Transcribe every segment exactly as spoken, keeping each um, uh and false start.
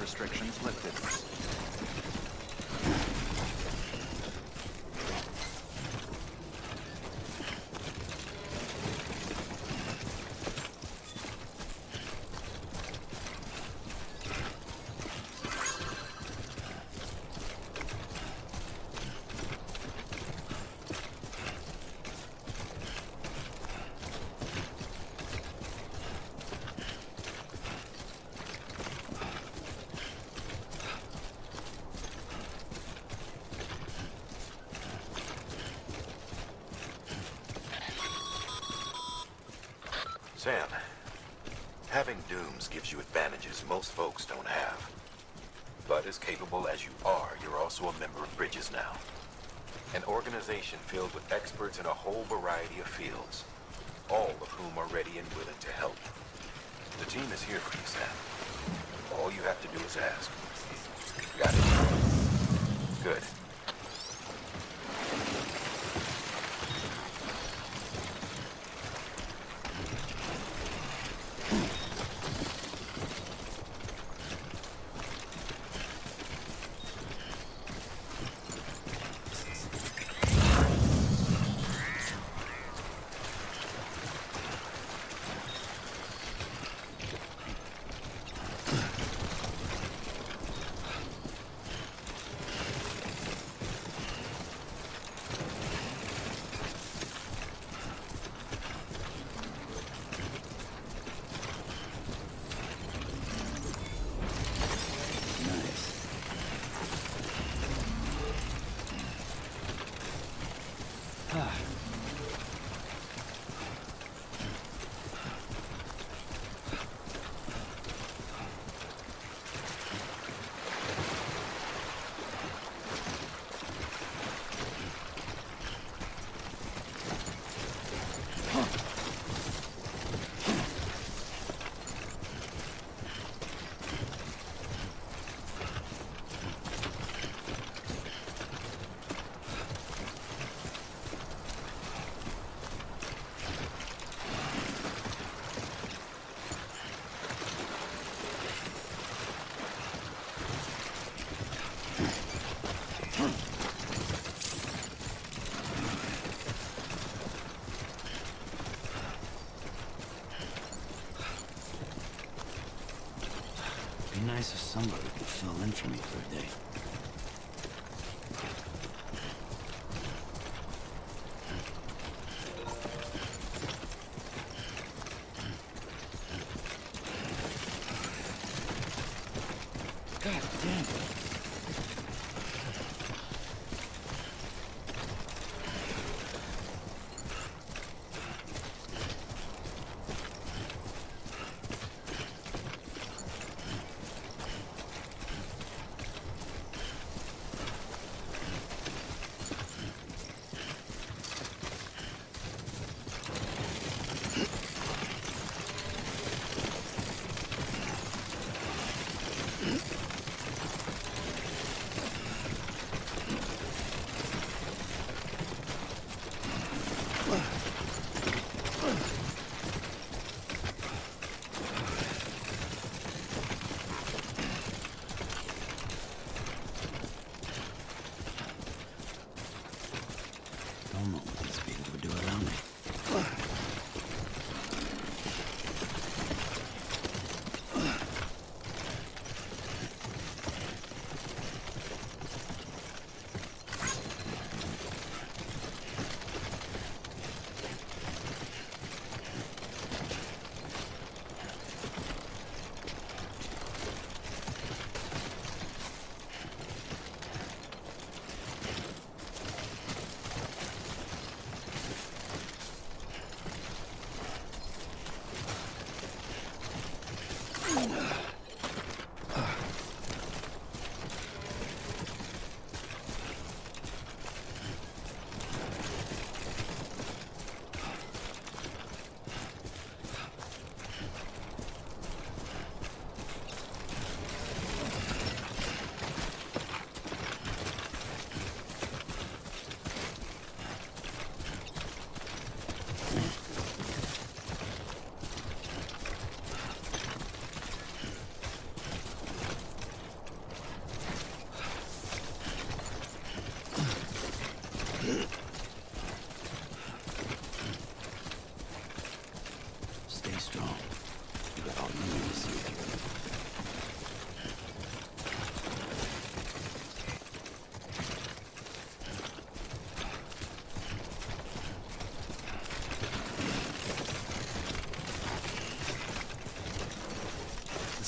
restrictions lifted. Sam, having dooms gives you advantages most folks don't have. But as capable as you are, you're also a member of Bridges now. An organization filled with experts in a whole variety of fields, all of whom are ready and willing to help. The team is here for you, Sam. All you have to do is ask. Got it? Good. It'd be nice if somebody could fill in for me for a day. God damn it.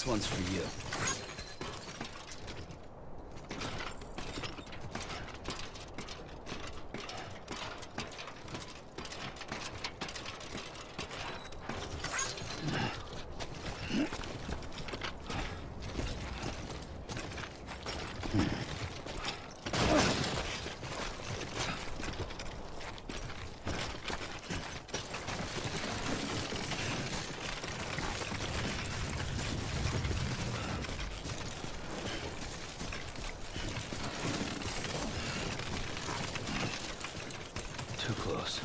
one's for you. Too close.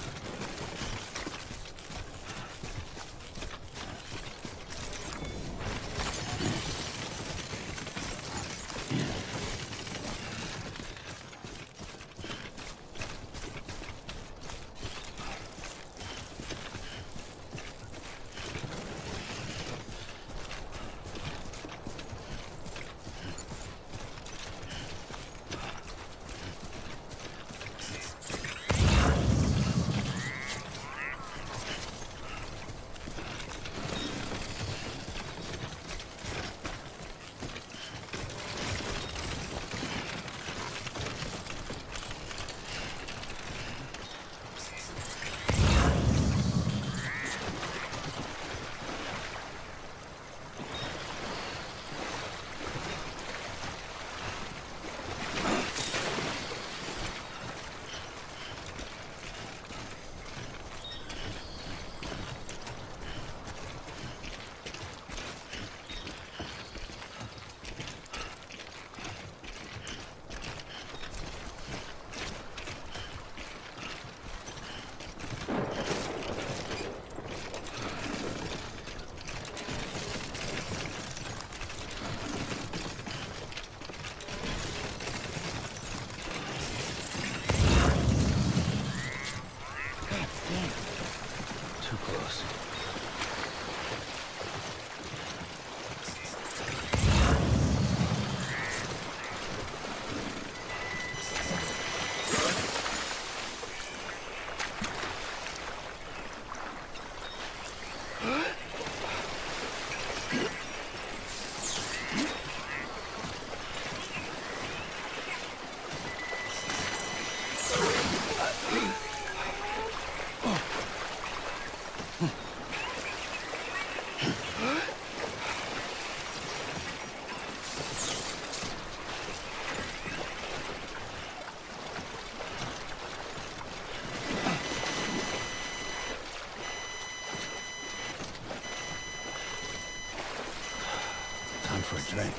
Too close. Time for a drink.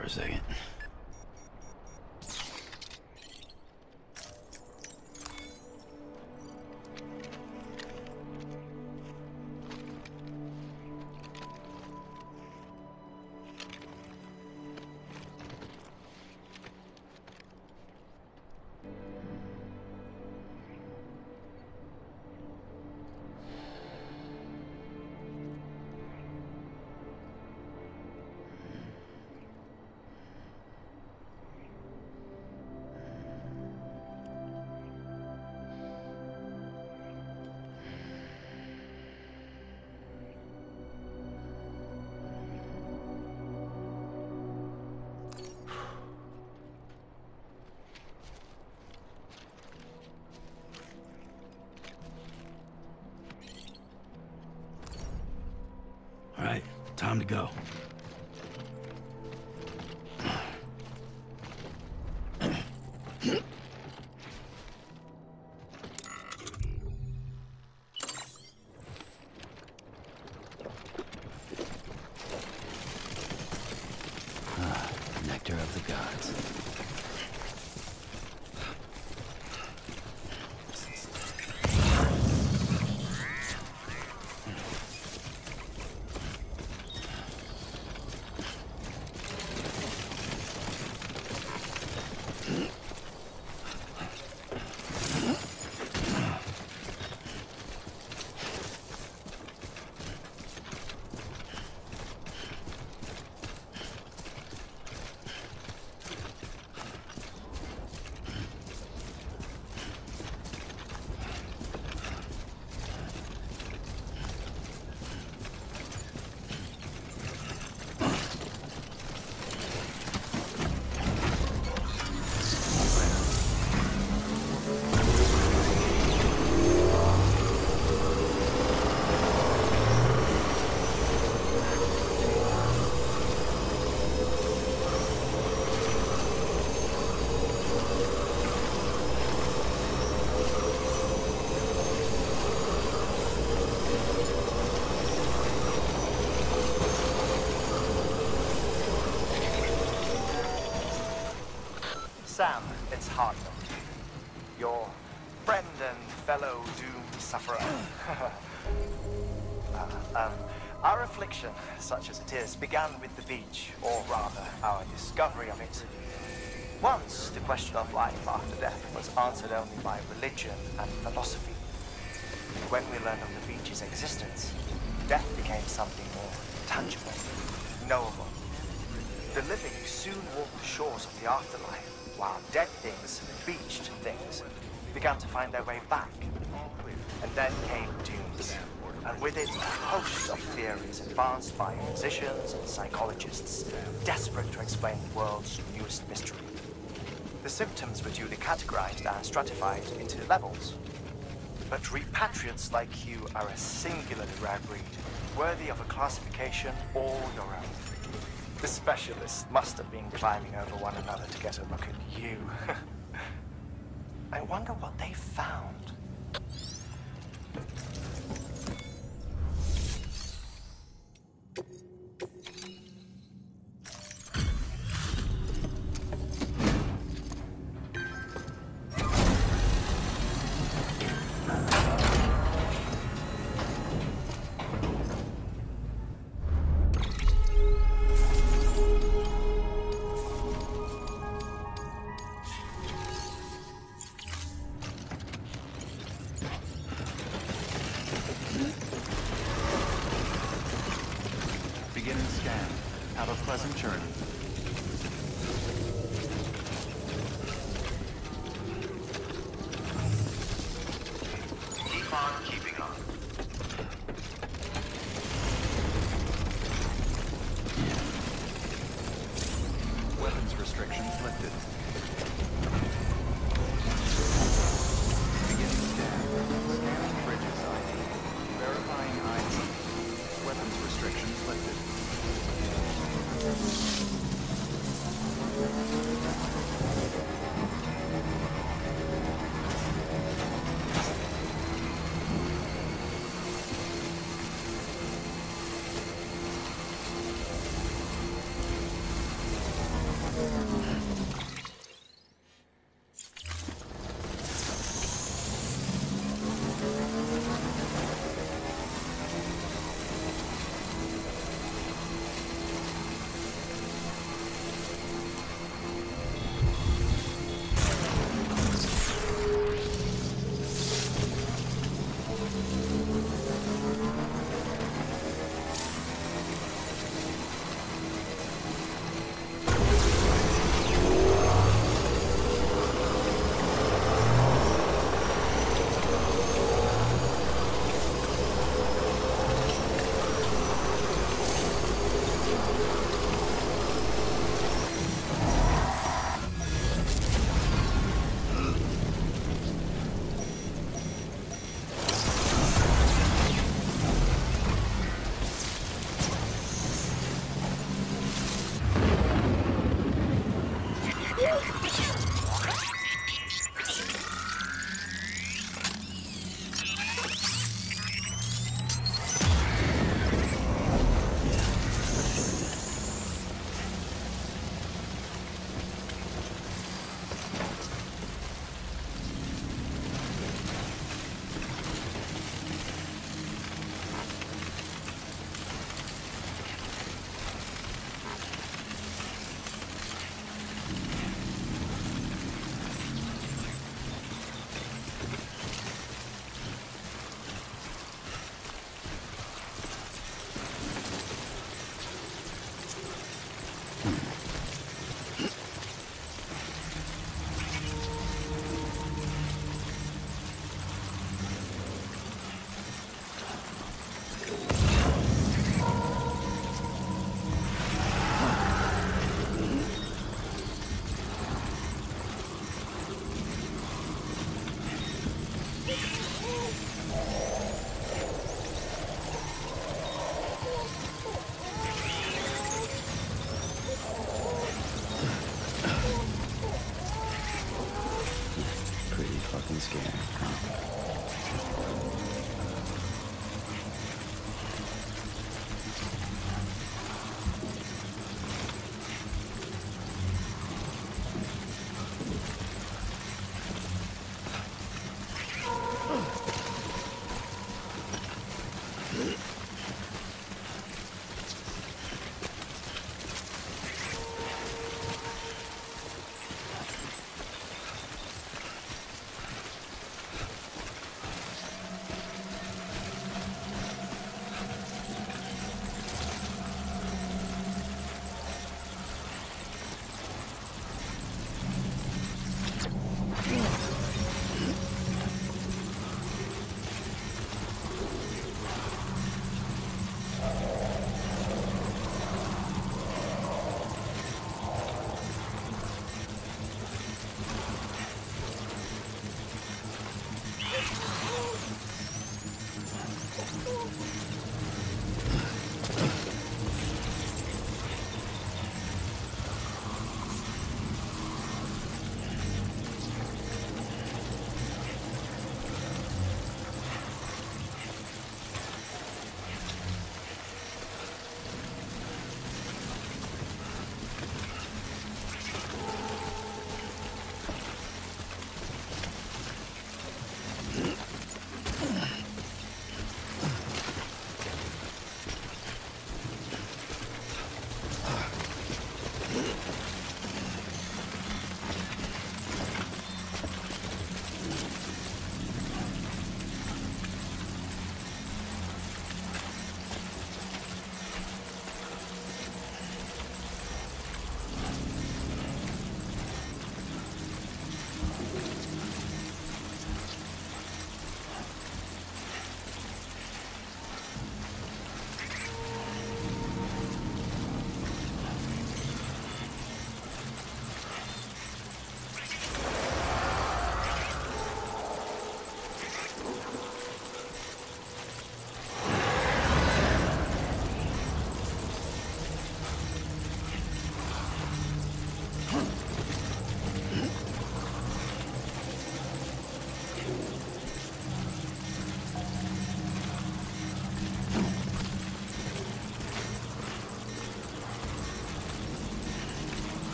for a second. All right, time to go. Ah, nectar of the gods. Sam, it's Hartman, your friend and fellow doom sufferer. uh, um, our affliction, such as it is, began with the beach, or rather, our discovery of it. Once, the question of life after death was answered only by religion and philosophy. When we learned of the beach's existence, death became something more tangible, knowable. The living soon walked the shores of the afterlife, while dead things, beached things, began to find their way back. And then came dooms, and with it a host of theories advanced by physicians and psychologists, desperate to explain the world's newest mystery. The symptoms were duly categorized and stratified into levels. But repatriates like you are a singularly rare breed, worthy of a classification all your own. The specialists must have been climbing over one another to get a look at you. I wonder what they found. Beginning scan. Have a pleasant journey. Keep on keeping on. Weapons restrictions lifted. Beginning scan. Scanning bridges I D. Verifying I D. Weapons restrictions lifted.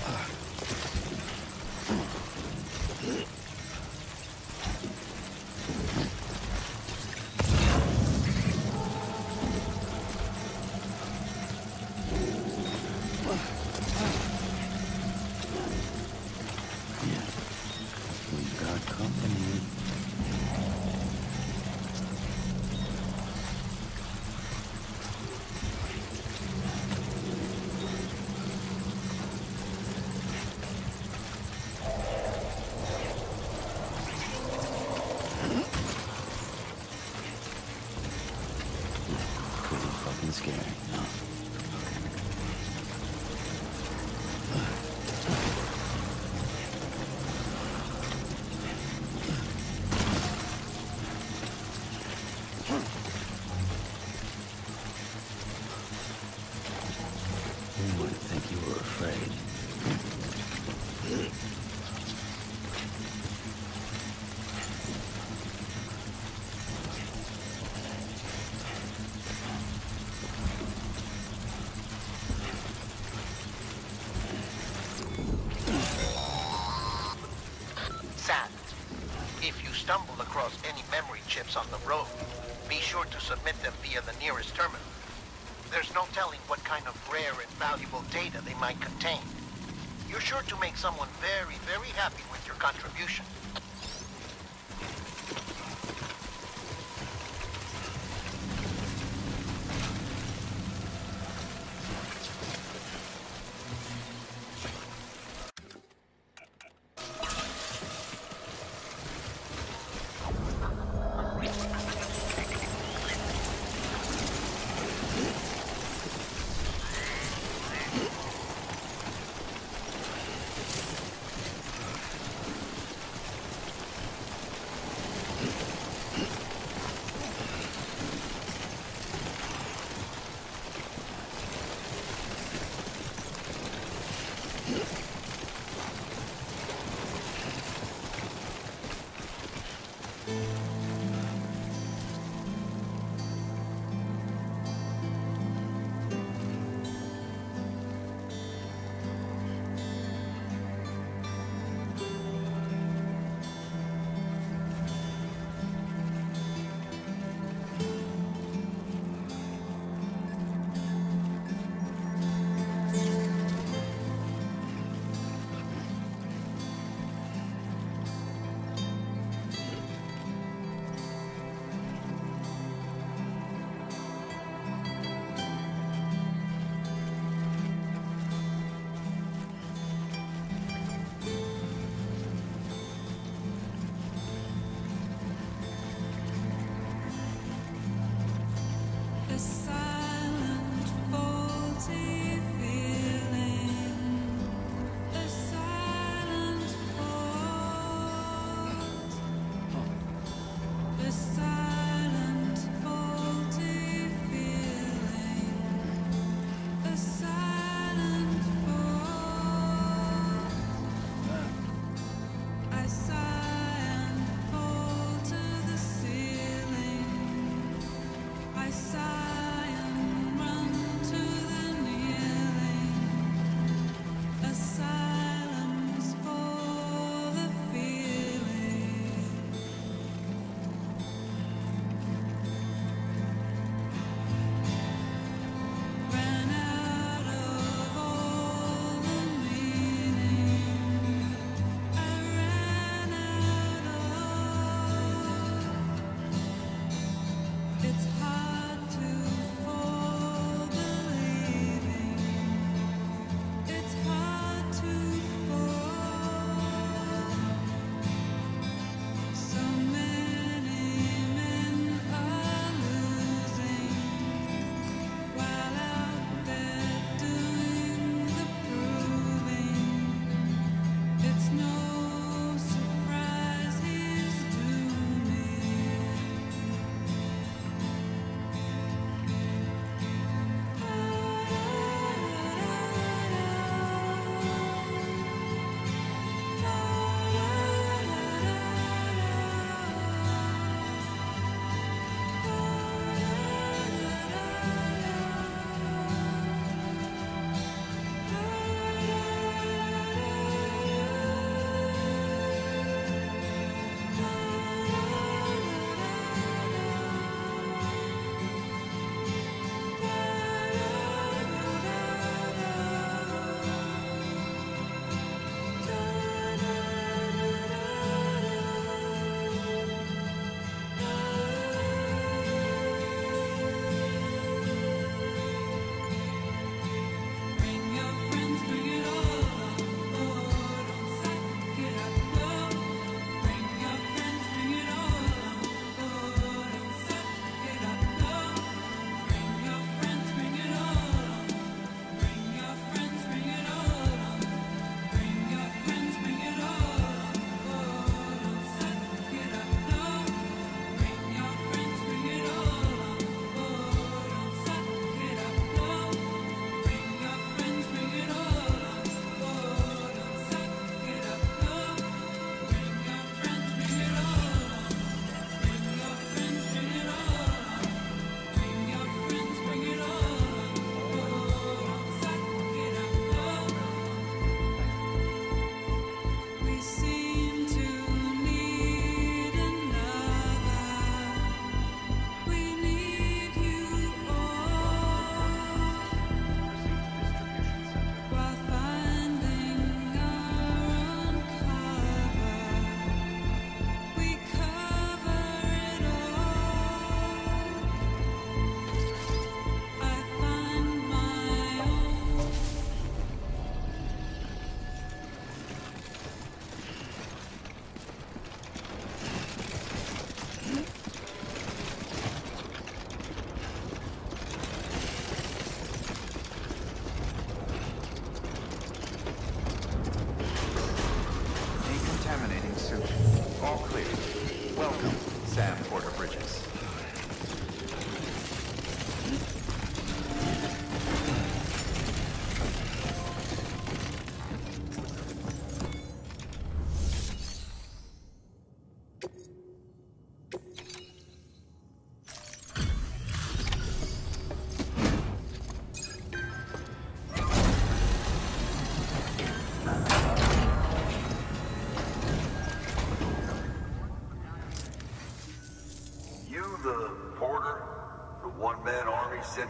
We've got company. Pretty fucking scary, huh? Who would think you were afraid? Sam, if you stumble across any memory chips on the road, be sure to submit them via the nearest terminal. There's no telling what kind of rare and valuable data they might contain. You're sure to make someone very, very happy with your contribution.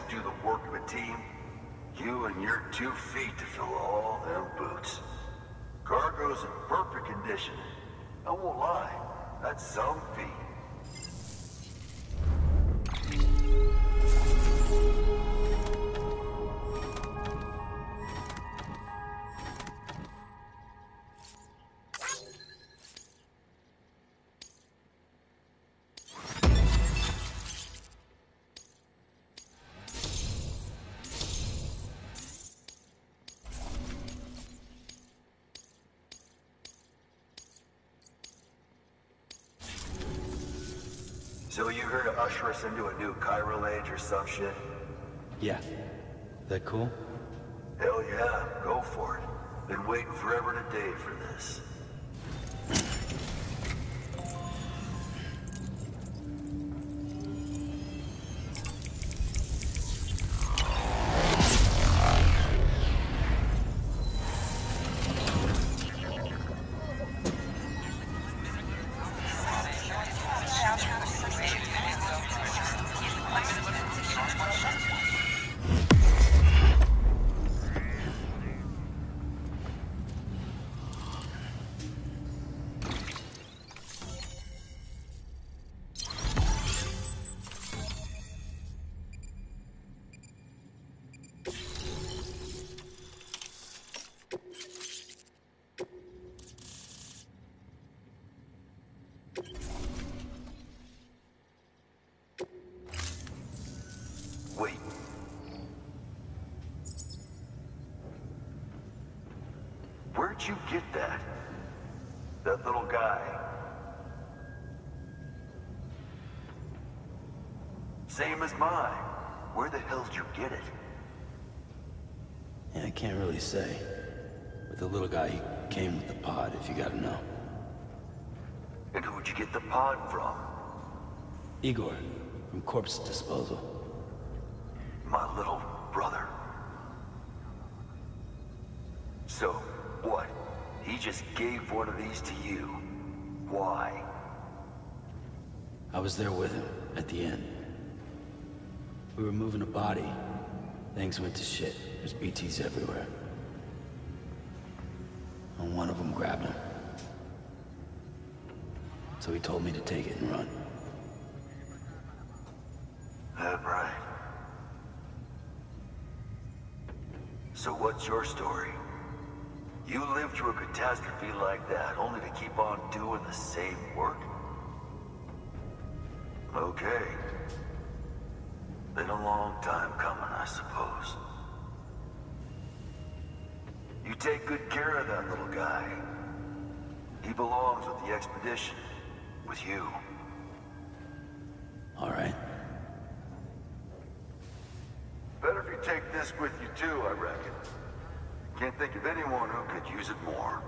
do the work of a team, you and your two feet to fill all them boots. Cargo's in perfect condition. I won't lie, that's some feat. So you here to usher us into a new chiral age or some shit? Yeah. That cool? Hell yeah, go for it. Been waiting forever and a day for this. Wait. Where'd you get that? That little guy? Same as mine. Where the hell did you get it? Yeah, I can't really say. But the little guy, he came with the pod, if you gotta know. And who'd you get the pod from? Igor, from Corpse Disposal. My little brother. So, what? He just gave one of these to you. Why? I was there with him, at the end. We were moving a body. Things went to shit. There's B Ts everywhere. And one of them grabbed him. So he told me to take it and run. That right. So what's your story? You lived through a catastrophe like that, only to keep on doing the same work? Okay. Been a long time coming, I suppose. You take good care of that little guy. He belongs with the expedition. With you. All right. Better if you take this with you too, I reckon. Can't think of anyone who could use it more.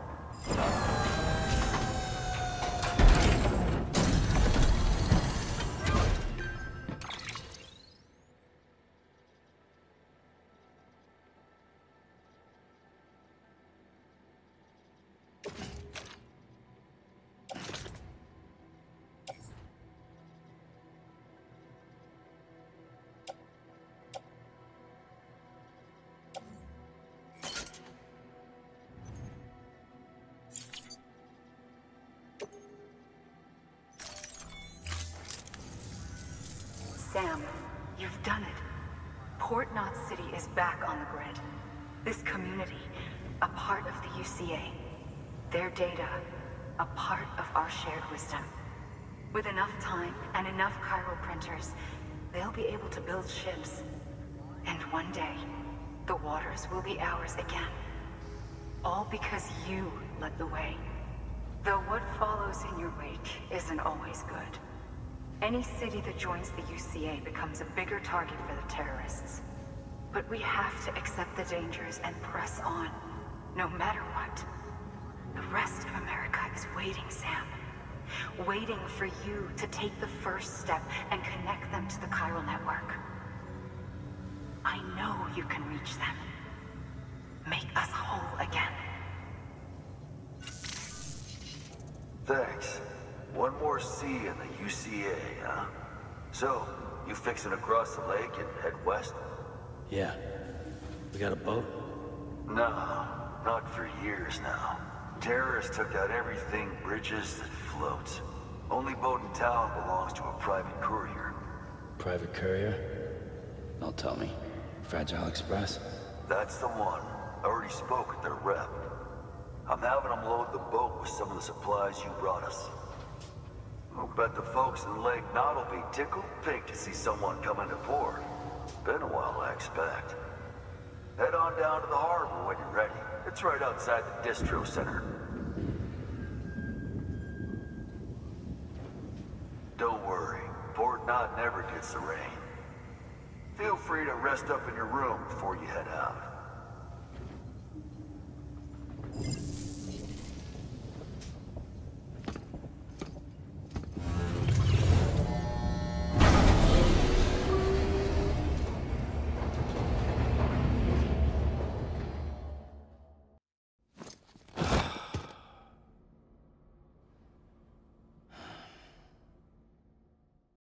Sam, you've done it. Port Knot City is back on the grid. This community, a part of the U C A. Their data, a part of our shared wisdom. With enough time and enough chiral printers, they'll be able to build ships. And one day, the waters will be ours again. All because you led the way. Though what follows in your wake isn't always good. Any city that joins the U C A becomes a bigger target for the terrorists. But we have to accept the dangers and press on, no matter what. The rest of America is waiting, Sam. Waiting for you to take the first step and connect them to the chiral network. I know you can reach them. Make us whole again. Thanks. One more C in the U C A, huh? So, you fixing to cross the lake and head west? Yeah. We got a boat? No, not for years now. Terrorists took out everything bridges that floats. Only boat in town belongs to a private courier. Private courier? Don't tell me. Fragile Express? That's the one. I already spoke with their rep. I'm having them load the boat with some of the supplies you brought us. I'll bet the folks in Lake Knot will be tickled pink to see someone come into port. Been a while, I expect. Head on down to the harbor when you're ready. It's right outside the distro center. Don't worry, Port Knot never gets the rain. Feel free to rest up in your room before you head out.